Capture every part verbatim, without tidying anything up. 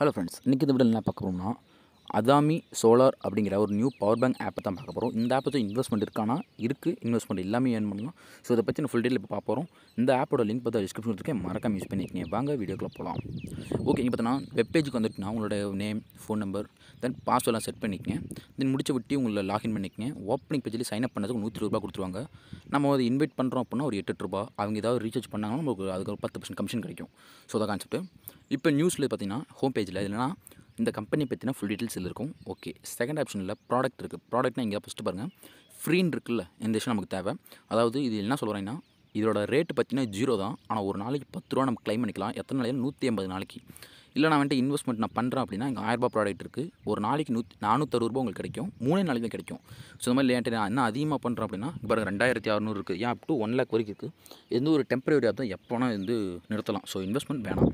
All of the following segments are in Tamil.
ஹலோ ஃப்ரெண்ட்ஸ், இன்றைக்கி இந்த வீடியோ என்ன பார்க்க போகிறோம்னா அதாமி சோலார் அப்படிங்கிற ஒரு நியூ பவர் பேங்க் ஆப்பை தான் பார்க்க போகிறோம். இந்த ஆப்பை இன்வெஸ்ட்மெண்ட் இருக்கானா இருக்குது, இன்வெஸ்ட்மெண்ட் எல்லாமே ஏர்ன் பண்ணலாம். ஸோ இதை பற்றி நான் ஃபுல் டீல் இப்போ பார்க்க போகிறோம். இந்த ஆப்போட லிங்க் பார்த்தா டிஸ்கிரிப்ஷன் இருக்கேன், மறக்காம யூஸ் பண்ணிக்கங்க. வாங்க வீடியோக்குள்ளே போகலாம். ஓகே, இங்கே பார்த்தீங்கன்னா வெப் பேஜுக்கு வந்துட்டுனா உங்களோட நேம், ஃபோன் நம்பர், தென் பாஸ்வேர்டெலாம் செட் பண்ணிக்கங்க. தென் முடிச்ச விட்டு உங்களை லாகின் பண்ணிக்கங்க. ஓப்பனிங் பேஜில் சைன் அப் பண்ணதுக்கு நூற்றி ரூபா கொடுத்துருவாங்க. நம்ம அதை இன்வைட் பண்ணுறோம் அப்படின்னா ஒரு எட்டு ரூபா, அவங்க ஏதாவது ரீசார்ஜ் பண்ணாங்கன்னா நமக்கு அதுக்கு ஒரு பத்து பர்சன்ட் கமிஷன் கிடைக்கும். ஸோ அதான் கான்செப்ட். இப்போ நியூஸில் பார்த்தீங்கன்னா ஹோம் பேஜில் இல்லைனா இந்த கம்பெனி பற்றினா ஃபுல் டீட்டெயில்ஸ் இருக்கும். ஓகே, செகண்ட் ஆப்ஷனில் ப்ராடக்ட் இருக்குது. ப்ராடக்ட்னா இங்கே ஃபஸ்ட்டு பாருங்கள், ஃப்ரீன்னு இருக்குல்ல, இந்த விஷயம் நமக்கு தேவை. அதாவது இது என்ன சொல்கிறேன்னா, இதோட ரேட்டு பார்த்தீங்கன்னா ஜீரோ தான். ஆனால் ஒரு நாளைக்கு பத்து ரூபா நம்ம கிளைம் பண்ணிக்கலாம். எத்தனை நாளைக்கு? நூற்றி ஐம்பது நாளைக்கு. இல்லை நான் வந்துட்டு இன்வெஸ்ட்மெண்ட் நான் பண்ணுறேன் அப்படின்னா இங்கே ஆயிரரூபா ப்ராடக்ட் இருக்குது. ஒரு நாளைக்கு நூற்றி நானூற்றறுபது ரூபா உங்களுக்கு கிடைக்கும். மூணே நாளைக்கு தான் கிடைக்கும். ஸோ இந்த மாதிரி லேட்டு நான் என்ன அதிகமாக பண்ணுறேன் அப்படின்னா இப்போ ரெண்டாயிரத்தி அறநூறு இருக்குது, ஏன் அப் டு ஒன் லேக் வரைக்கும் இருக்குது. எந்த ஒரு டெம்பரரி ஆப் தான் எப்போனா வந்து நிறுத்தலாம். ஸோ இன்வெஸ்ட்மெண்ட் வேணாம்.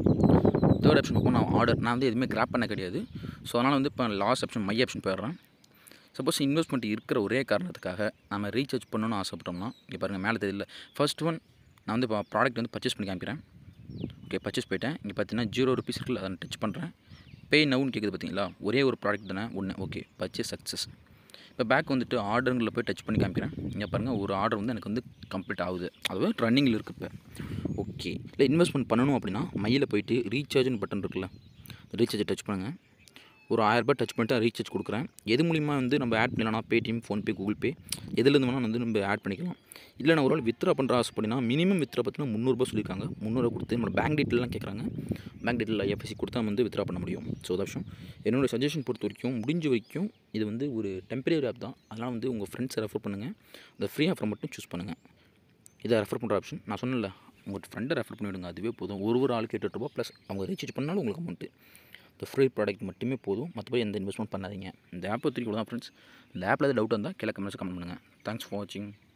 தேர்ட் ஆப்ஷன் பார்ப்போம். நான் ஆர்டர் நான் வந்து எதுவுமே கிராப் பண்ண கிடையாது. ஸோ அதனால் வந்து இப்போ லாஸ்ட் ஆப்ஷன் மை ஆப்ஷன் போயிடுறேன். சப்போஸ் இன்வெஸ்ட்மெண்ட் இருக்கிற ஒரே காரணத்துக்காக நம்ம ரீசார்ஜ் பண்ணணும்னு ஆசைப்பட்டோம்னா இங்கே பாருங்கள், மேலே தெரியல. ஃபர்ஸ்ட் ஒன் நான் வந்து இப்போ ப்ராடக்ட் வந்து பர்ச்சேஸ் பண்ணி காமிக்கிறேன். ஓகே, பர்ச்சேஸ் போய்ட்டேன். இங்கே பார்த்தீங்கன்னா ஜீரோ ருபீஸ் இருக்குல்ல, அதை டச் பண்ணுறேன். பே நவுன்னு கேட்குது பார்த்தீங்களா, ஒரே ஒரு ப்ராடக்ட் தானே ஒன்று. Okay, purchase success. இப்போ பேக் வந்துட்டு ஆர்டருங்களில் போய் டச் பண்ணி காமிக்கிறேன். இங்கே பாருங்கள், ஒரு ஆர்டர் வந்து எனக்கு வந்து கம்ப்ளீட் ஆகுது. அதுவே ரன்னிங்கில் இருக்குது இப்போ. ஓகே, இல்லை இன்வெஸ்ட்மெண்ட் பண்ணணும் அப்படின்னா மையில் போய்ட்டு ரீசார்ஜ்னு பட்டன் இருக்குல்ல, ரீசார்ஜை டச் பண்ணுங்கள். ஒரு ஆயிரரூபா டச் பண்ணிட்டு ரீசார்ஜ் கொடுக்குறேன். எது மூலிமா வந்து நம்ம ஆட் பண்ணலாம்? பேடிஎம், ஃபோன்பே, கூகுள் பே, எதுலேருந்து வேணால் வந்து நம்ம ஆட் பண்ணிக்கலாம். இல்லை நான் ஒரு நாள் வித்ரா பண்ணுற ஆசைப்படினா மினிமம் வித்ரா பார்த்தீங்கன்னா முந்நூறுபா சொல்லியிருக்காங்க. முந்நூறுவா கொடுத்து நம்மளோட பேங்க் டீட்டெயிலாம் கேட்குறாங்க. பேங்க் டீட்டெயில் ஐஎஃப்எஸ்சி கொடுத்தா நம்ம வந்து வித்ரா பண்ண முடியும். ஸோ அதான் விஷயம். என்னோடய சஜஷன் பொறுத்த வரைக்கும் முடிஞ்ச வரைக்கும் இது வந்து ஒரு டெம்பரரி ஆப் தான். அதனால் வந்து உங்கள் ஃப்ரெண்ட்ஸை ரெஃபர் பண்ணுங்கள். இந்த ஃப்ரீ ஆஃபர் மட்டும் சூஸ் பண்ணுங்கள். இதை ரெஃபர் பண்ணுற ஆப்ஷன் நான் சொன்னல, உங்கள் ஃப்ரெண்டை ரெஃபர் பண்ணிவிடுங்க. அதுவே போதும். ஒரு ஒரு ஆளுக்கு எட்டு ரூபா ப்ளஸ் அவங்க ரீசார்ஜ் பண்ணாலும் உங்களுக்கு அமௌண்ட்டு. இந்த ஃப்ரீ ப்ராடக்ட் மட்டுமே போதும். மற்றபடி எந்த இன்வெஸ்ட்மெண்ட் பண்ணாதீங்க. இந்த ஆப்பை திருப்பி தான் ஃப்ரெண்ட்ஸ். இந்த ஆப்பில் ஏதாவது டவுட் இருந்தால் கீழே கமெண்ட்ஸ் கமெண்ட் பண்ணுங்கள். தேங்க்ஸ் ஃபார் வாட்சிங்.